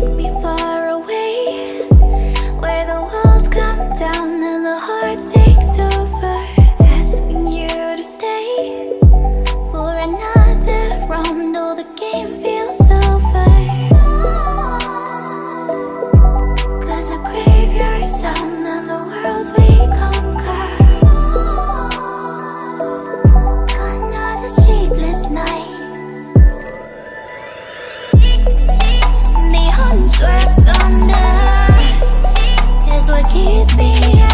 me far away, where the walls come down and the heart takes over, asking you to stay for another round. Oh, the game feels over, 'cause the graveyard sound and the worlds we conquer. Another sleepless night. The unswept thunder is what keeps me